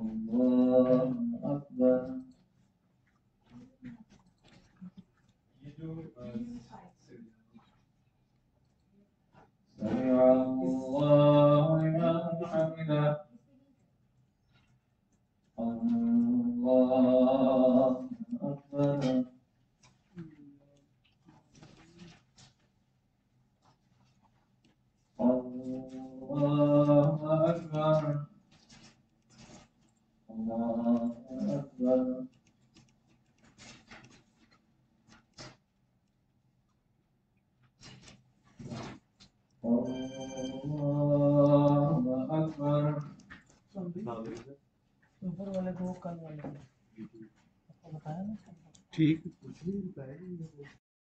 الله أكبر. سمع الله لمن حمده. الله أكبر. الله أكبر. الله أكبر. الله أكبر. ऊपर वाले को कल वाले को बताया ना। ठीक।